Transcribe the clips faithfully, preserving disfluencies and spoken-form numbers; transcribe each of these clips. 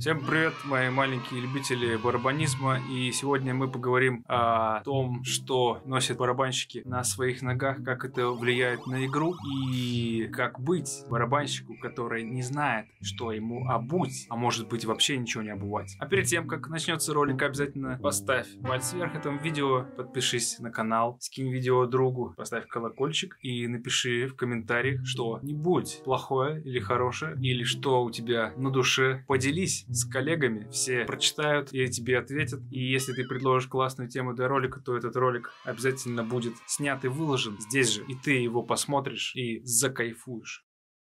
Всем привет, мои маленькие любители барабанизма, и сегодня мы поговорим о том, что носят барабанщики на своих ногах, как это влияет на игру, и как быть барабанщику, который не знает, что ему обуть, а может быть вообще ничего не обувать. А перед тем, как начнется ролик, обязательно поставь палец вверх этому видео, подпишись на канал, скинь видео другу, поставь колокольчик и напиши в комментариях что-нибудь плохое или хорошее, или что у тебя на душе. Поделись с коллегами, все прочитают и тебе ответят. И если ты предложишь классную тему для ролика, то этот ролик обязательно будет снят и выложен здесь же, и ты его посмотришь и закайфуешь.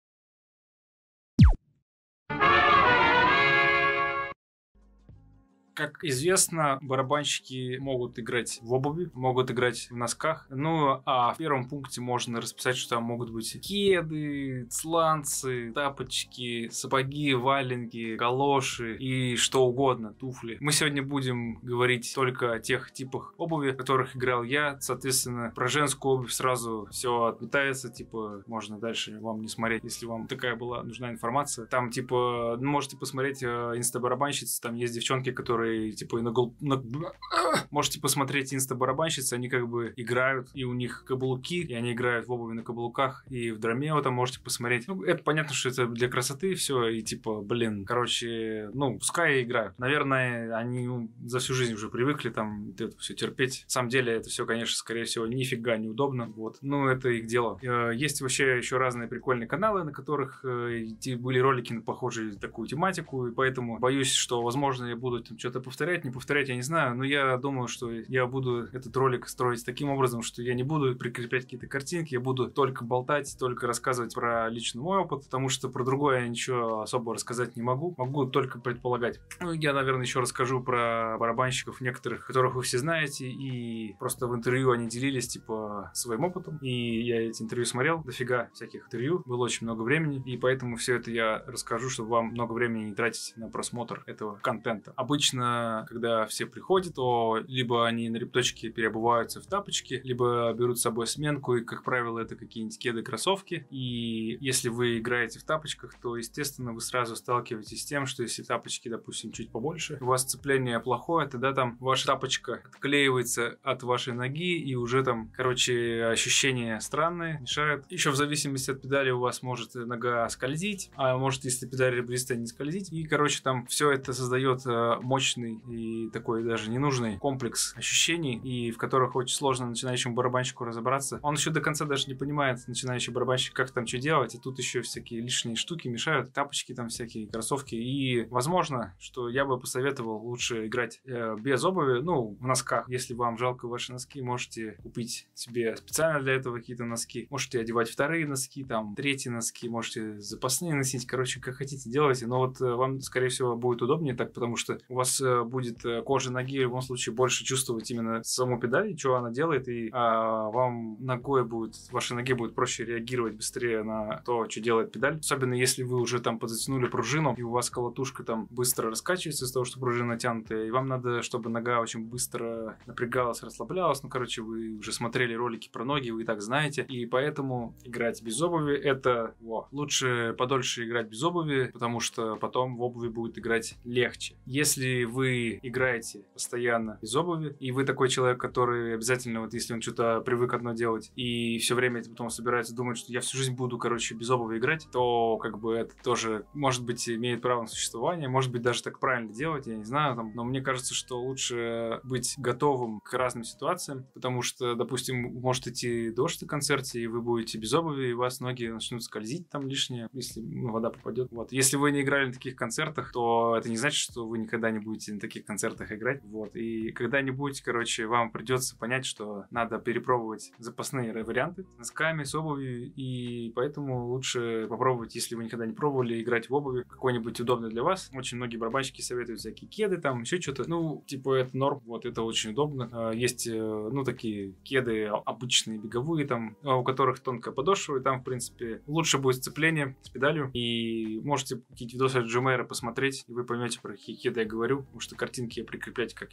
Как известно, барабанщики могут играть в обуви, могут играть в носках. Ну, а в первом пункте можно расписать, что там могут быть кеды, сланцы, тапочки, сапоги, валенки, галоши и что угодно, туфли. Мы сегодня будем говорить только о тех типах обуви, в которых играл я. Соответственно, про женскую обувь сразу все отметается, типа, можно дальше вам не смотреть, если вам такая была нужна информация. Там, типа, можете посмотреть инста-барабанщицы, там есть девчонки, которые типа на, гол... на... можете посмотреть инста-барабанщицы, они как бы играют, и у них каблуки, и они играют в обуви на каблуках, и в дромео там можете посмотреть. Ну, это понятно, что это для красоты все, и типа, блин, короче, ну, пускай играют. Наверное, они ну, за всю жизнь уже привыкли там это все терпеть. На самом деле, это все, конечно, скорее всего, нифига неудобно, вот. Ну, это их дело. Есть вообще еще разные прикольные каналы, на которых были ролики на похожую такую тематику, и поэтому боюсь, что, возможно, я буду там что-то повторять, не повторять, я не знаю, но я думаю, что я буду этот ролик строить таким образом, что я не буду прикреплять какие-то картинки, я буду только болтать, только рассказывать про личный мой опыт, потому что про другое я ничего особо рассказать не могу, могу только предполагать. Ну, я, наверное, еще расскажу про барабанщиков некоторых, которых вы все знаете, и просто в интервью они делились, типа, своим опытом, и я эти интервью смотрел, дофига всяких интервью, было очень много времени, и поэтому все это я расскажу, чтобы вам много времени не тратить на просмотр этого контента. Обычно когда все приходят, то либо они на репточке переобуваются в тапочки, либо берут с собой сменку, и, как правило, это какие-нибудь кеды, кроссовки. И если вы играете в тапочках, то, естественно, вы сразу сталкиваетесь с тем, что если тапочки, допустим, чуть побольше, у вас сцепление плохое, тогда там ваша тапочка отклеивается от вашей ноги, и уже там, короче, ощущения странные, мешают. Еще в зависимости от педали у вас может нога скользить, а может, если педаль ребристая, не скользить. И, короче, там все это создает мощный и такой даже ненужный комплекс ощущений, и в которых очень сложно начинающему барабанщику разобраться. Он еще до конца даже не понимает, начинающий барабанщик, как там что делать, и тут еще всякие лишние штуки мешают, тапочки там всякие, кроссовки, и возможно, что я бы посоветовал лучше играть э, без обуви, ну, в носках. Если вам жалко ваши носки, можете купить себе специально для этого какие-то носки, можете одевать вторые носки, там, третьи носки, можете запасные носить, короче, как хотите делайте, но вот э, вам, скорее всего, будет удобнее так, потому что у вас будет кожа ноги в любом случае больше чувствовать именно саму педаль, что она делает, и а, вам ногой будет, вашей ноге будет проще реагировать быстрее на то, что делает педаль. Особенно если вы уже там подзатянули пружину, и у вас колотушка там быстро раскачивается из-за того, что пружина натянутая, и вам надо, чтобы нога очень быстро напрягалась, расслаблялась. Ну, короче, вы уже смотрели ролики про ноги, вы и так знаете, и поэтому играть без обуви это во. Лучше подольше играть без обуви, потому что потом в обуви будет играть легче. Если вы играете постоянно без обуви, и вы такой человек, который обязательно, вот если он что-то привык одно делать, и все время потом собирается думать, что я всю жизнь буду, короче, без обуви играть, то как бы это тоже, может быть, имеет право на существование, может быть, даже так правильно делать, я не знаю, там, но мне кажется, что лучше быть готовым к разным ситуациям, потому что, допустим, может идти дождь на концерте, и вы будете без обуви, и у вас ноги начнут скользить там лишнее, если ну, вода попадет. Вот. Если вы не играли на таких концертах, то это не значит, что вы никогда не будете на таких концертах играть. Вот. И когда-нибудь, короче, вам придется понять, что надо перепробовать запасные варианты с носками, с обувью, и поэтому лучше попробовать, если вы никогда не пробовали, играть в обуви, какой-нибудь удобный для вас. Очень многие барабанщики советуют всякие кеды, там, еще что-то. Ну, типа, это норм, вот, это очень удобно. Есть, ну, такие кеды обычные, беговые, там, у которых тонкая подошва, и там, в принципе, лучше будет сцепление с педалью, и можете какие-то видосы от Джимейра посмотреть, и вы поймете, про какие кеды я говорю, потому что картинки я прикреплять, как я уже говорил, не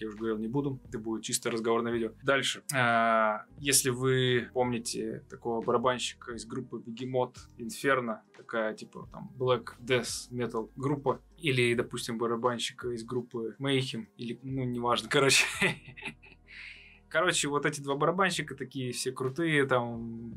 не буду. Это будет чисто разговорное видео. Дальше. А, если вы помните такого барабанщика из группы Behemoth, Inferno, такая типа там Black Death Metal группа, или, допустим, барабанщика из группы Mayhem, или, ну, неважно, короче. Короче, вот эти два барабанщика такие все крутые, там...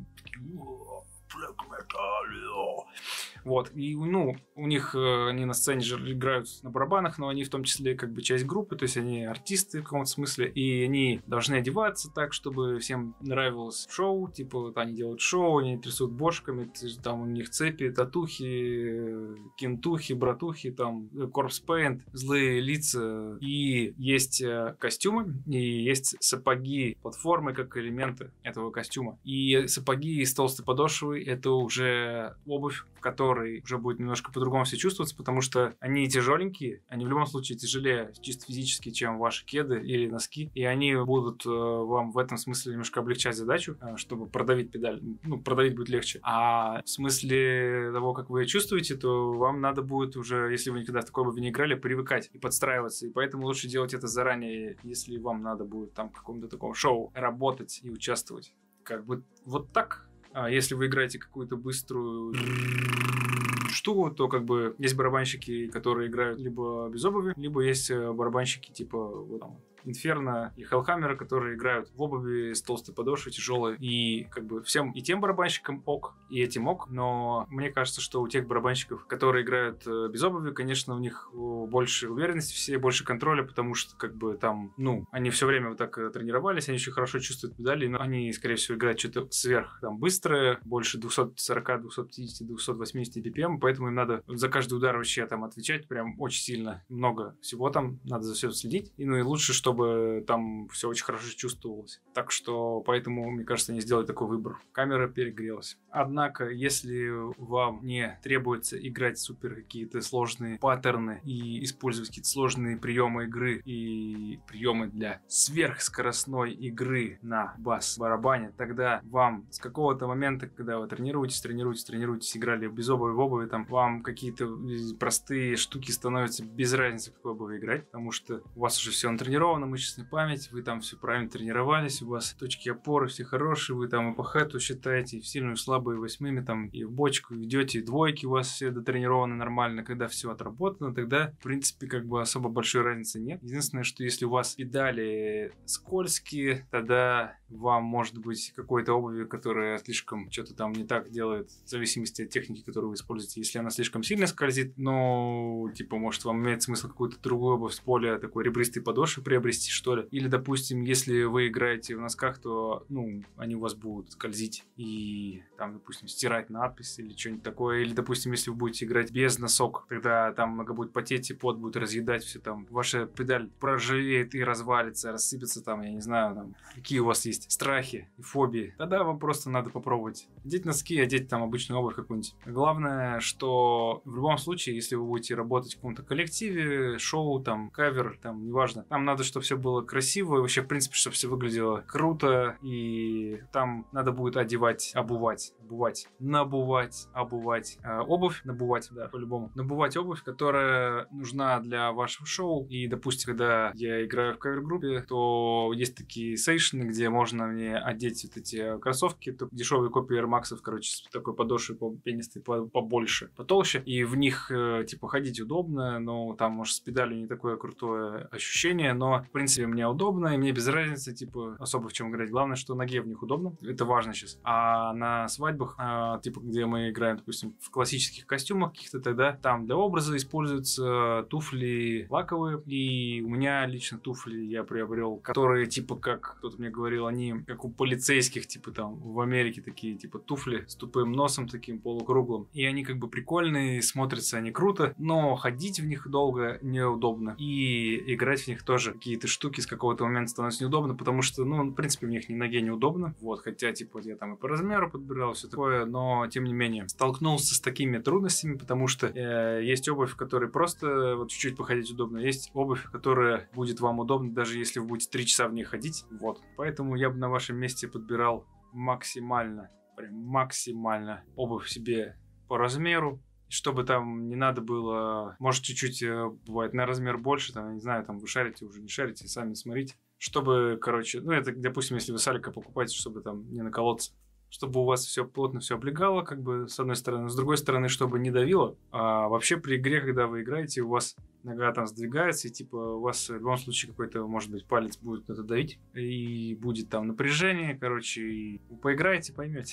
Вот, и, ну, у них, они на сцене же играют на барабанах, но они в том числе как бы часть группы, то есть они артисты в каком-то смысле, и они должны одеваться так, чтобы всем нравилось шоу, типа вот они делают шоу, они трясут бошками, там у них цепи, татухи, кентухи, братухи, там, корпс-пейнт, злые лица, и есть костюмы, и есть сапоги, платформы как элементы этого костюма, и сапоги из толстой подошвы — это уже обувь, в которой уже будет немножко по-другому все чувствоваться, потому что они тяжеленькие, они в любом случае тяжелее чисто физически, чем ваши кеды или носки, и они будут э, вам в этом смысле немножко облегчать задачу, э, чтобы продавить педаль, ну, продавить будет легче. А в смысле того, как вы чувствуете, то вам надо будет уже, если вы никогда в такой обуви не играли, привыкать и подстраиваться, и поэтому лучше делать это заранее, если вам надо будет там в каком-то таком шоу работать и участвовать. Как бы вот так. А если вы играете какую-то быструю штуку, то как бы есть барабанщики, которые играют либо без обуви, либо есть барабанщики типа вот, там, Inferno и Hellhammer, которые играют в обуви с толстой подошвой, тяжелой. И как бы всем и тем барабанщикам ок, и этим ок. Но мне кажется, что у тех барабанщиков, которые играют без обуви, конечно, у них больше уверенности, все больше контроля, потому что как бы там, ну, они все время вот так тренировались, они очень хорошо чувствуют педали, но они, скорее всего, играют что-то сверх там быстрое, больше двести сорок, двести пятьдесят, двести восемьдесят би пи эм, поэтому им надо за каждый удар вообще там отвечать прям очень сильно. Много всего там, надо за все следить. И, ну и лучше, чтобы там все очень хорошо чувствовалось. Так что, поэтому, мне кажется, они сделали такой выбор. Камера перегрелась. Однако, если вам не требуется играть супер какие-то сложные паттерны и использовать какие-то сложные приемы игры и приемы для сверхскоростной игры на бас-барабане, тогда вам с какого-то момента, когда вы тренируетесь, тренируетесь, тренируетесь, играли без обуви, в обуви, там, вам какие-то простые штуки становятся без разницы, какой обуви играть, потому что у вас уже все натренировано, мышечная память, вы там все правильно тренировались, у вас точки опоры все хорошие, вы там и по хэту считаете, и в сильную, и в слабую, и восьмыми, там, и в бочку идете, и двойки у вас все дотренированы нормально, когда все отработано, тогда, в принципе, как бы особо большой разницы нет. Единственное, что если у вас педали скользкие, тогда вам может быть какой-то обуви, которая слишком что-то там не так делает, в зависимости от техники, которую вы используете. Если она слишком сильно скользит, но, типа, может, вам имеет смысл какую-то другую обувь с более такой ребристой подошвы приобрести, что ли. Или, допустим, если вы играете в носках, то, ну, они у вас будут скользить и, там, допустим, стирать надпись или что-нибудь такое. Или, допустим, если вы будете играть без носок, тогда там много будет потеть, и пот будет разъедать все там. Ваша педаль проржавеет и развалится, рассыпется там, я не знаю, там, какие у вас есть страхи и фобии. Тогда вам просто надо попробовать одеть носки, одеть там обычную обувь какую-нибудь. Главное, что в любом случае, если вы будете работать в каком-то коллективе, шоу, там, кавер, там, неважно, там надо, чтобы все было красиво, и вообще, в принципе, чтобы все выглядело круто, и там надо будет одевать, обувать, обувать, набувать, обувать, э, обувь, набувать, да, по-любому, набувать обувь, которая нужна для вашего шоу, и, допустим, когда я играю в кавер-группе, то есть такие сейшны, где можно мне одеть вот эти кроссовки, дешевые копии Air Max'ов, короче, с такой подошвой пенистой, побольше, потолще, и в них, э, типа, ходить удобно, но там, может, с педалью не такое крутое ощущение, но, в принципе, мне удобно, и мне без разницы, типа, особо в чем играть. Главное, что ноге в них удобно, это важно сейчас. А на свадьбах, э, типа, где мы играем, допустим, в классических костюмах каких-то, тогда там для образа используются туфли лаковые, и у меня лично туфли я приобрел, которые, типа, как кто-то мне говорил, они как у полицейских, типа, там, в Америке такие, типа, туфли с тупым носом таким полукруглым. И они как бы прикольные, смотрятся они круто, но ходить в них долго неудобно. И играть в них тоже какие-то штуки с какого-то момента становятся неудобно, потому что, ну, в принципе, в них ни ноге неудобно. Вот, хотя, типа, я там и по размеру подбирал, все такое, но, тем не менее, столкнулся с такими трудностями, потому что э, есть обувь, в которой просто вот чуть-чуть походить удобно, есть обувь, которая будет вам удобна, даже если вы будете три часа в ней ходить. Вот, поэтому я бы на вашем месте подбирал максимально, прям максимально обувь себе по размеру чтобы там не надо было, может, чуть-чуть, э, бывает, на размер больше, там, я не знаю, там вы шарите, уже не шарите, сами смотрите. Чтобы, короче, ну, это, допустим, если вы салика покупаете, чтобы там не наколоться. Чтобы у вас все плотно все облегало, как бы, с одной стороны. С другой стороны, чтобы не давило. А вообще при игре, когда вы играете, у вас нога там сдвигается, и типа у вас в любом случае какой-то, может быть, палец будет это давить. И будет там напряжение, короче, и вы поиграете, поймете.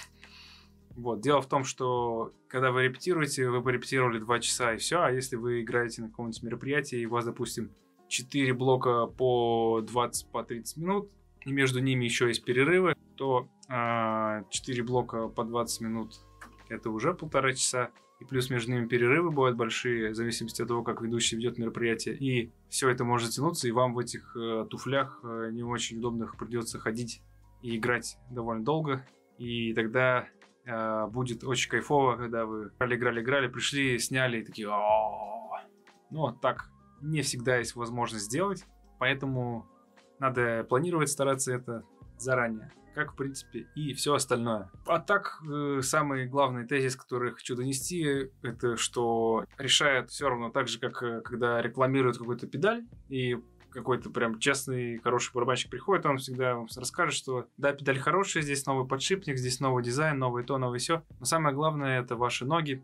Вот. Дело в том, что когда вы репетируете, вы порепетировали два часа и все, а если вы играете на каком-нибудь мероприятии, и у вас, допустим, четыре блока по двадцать по тридцать минут, и между ними еще есть перерывы, то э, четыре блока по двадцать минут это уже полтора часа. И плюс между ними перерывы бывают большие, в зависимости от того, как ведущий ведет мероприятие. И все это может затянуться, и вам в этих э, туфлях э, не очень удобных придется ходить и играть довольно долго. И тогда э, будет очень кайфово, когда вы играли-играли-играли, пришли, сняли и такие... «О-о-о». Ну, вот так не всегда есть возможность сделать, поэтому надо планировать, стараться это заранее, как, в принципе, и все остальное. А так, э, самый главный тезис, который я хочу донести, это что решает все равно так же, как э, когда рекламируют какую-то педаль, и какой-то прям честный, хороший барабанщик приходит, он всегда вам расскажет, что да, педаль хорошая, здесь новый подшипник, здесь новый дизайн, новое то, новое все. Но самое главное, это ваши ноги,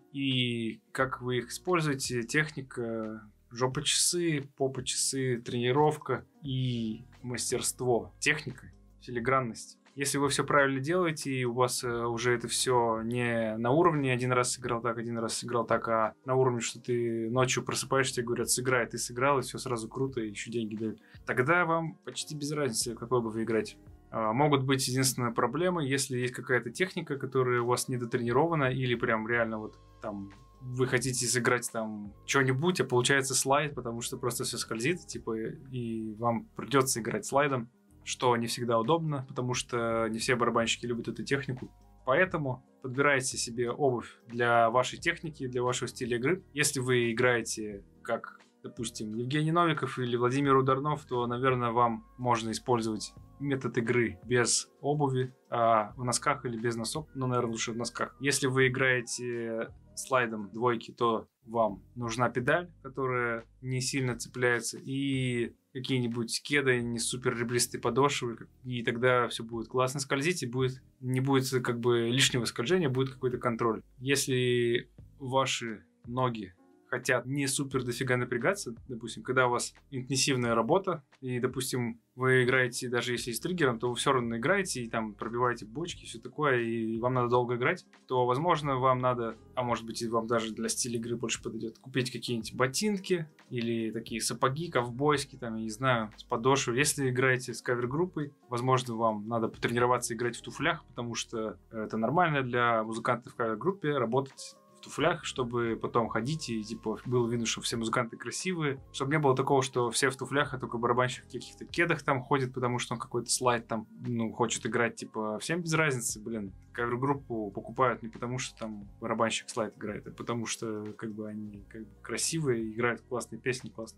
и как вы их используете, техника, жопа-часы, попа-часы, тренировка и мастерство, техника, филигранность. Если вы все правильно делаете, и у вас э, уже это все не на уровне один раз сыграл так, один раз сыграл так, а на уровне, что ты ночью просыпаешься, тебе говорят, сыграй, ты сыграл, и все сразу круто, и еще деньги дают. Тогда вам почти без разницы, какой бы вы играть. А, могут быть единственная проблема, если есть какая-то техника, которая у вас недотренирована, или прям реально вот там вы хотите сыграть там что-нибудь, а получается слайд, потому что просто все скользит, типа, и вам придется играть слайдом, что не всегда удобно, потому что не все барабанщики любят эту технику. Поэтому подбирайте себе обувь для вашей техники, для вашего стиля игры. Если вы играете как, допустим, Евгений Новиков или Владимир Ударнов, то, наверное, вам можно использовать метод игры без обуви, а в носках или без носок, ну, наверное, лучше в носках. Если вы играете слайдом двойки, то вам нужна педаль, которая не сильно цепляется, и какие-нибудь кеды, не супер ребристые подошвы, и тогда все будет классно скользить, и будет, не будет как бы лишнего скольжения, будет какой-то контроль. Если ваши ноги хотят не супер дофига напрягаться, допустим, когда у вас интенсивная работа, и, допустим, вы играете, даже если с триггером, то вы все равно играете и там пробиваете бочки, все такое, и вам надо долго играть, то, возможно, вам надо, а может быть, и вам даже для стиля игры больше подойдет, купить какие-нибудь ботинки или такие сапоги ковбойские, там, я не знаю, с подошвой. Если играете с кавер-группой, возможно, вам надо потренироваться играть в туфлях, потому что это нормально для музыкантов в кавер-группе работать в туфлях, чтобы потом ходить и, типа, было видно, что все музыканты красивые, чтобы не было такого, что все в туфлях, а только барабанщик в каких-то кедах там ходит, потому что он какой-то слайд там, ну, хочет играть, типа, всем без разницы, блин. Кавер-группу покупают не потому, что там барабанщик слайд играет, а потому что, как бы, они как бы красивые, играют классные песни, классно.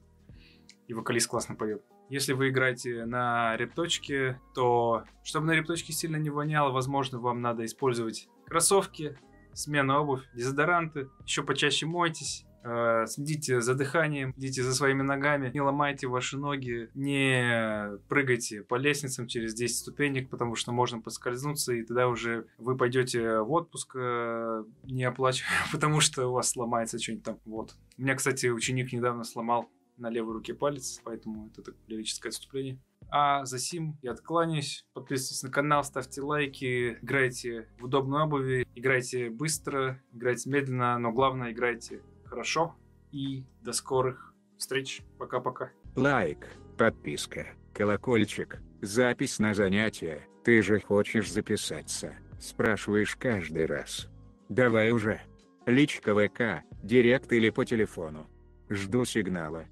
И вокалист классно поет. Если вы играете на репточке, то, чтобы на репточке сильно не воняло, возможно, вам надо использовать кроссовки, смена обувь, дезодоранты, еще почаще мойтесь, э, следите за дыханием, следите за своими ногами, не ломайте ваши ноги, не прыгайте по лестницам через десять ступенек, потому что можно поскользнуться, и тогда уже вы пойдете в отпуск, э, не оплачивая, потому что у вас сломается что-нибудь там. Вот. У меня, кстати, ученик недавно сломал на левой руке палец, поэтому это такое лирическое отступление. А за сим я откланяюсь. Подписывайтесь на канал, ставьте лайки, играйте в удобной обуви, играйте быстро, играйте медленно, но главное, играйте хорошо. И до скорых встреч. Пока-пока. Лайк, подписка, колокольчик, запись на занятия. Ты же хочешь записаться? Спрашиваешь каждый раз. Давай уже. Личка ВК, директ или по телефону. Жду сигнала.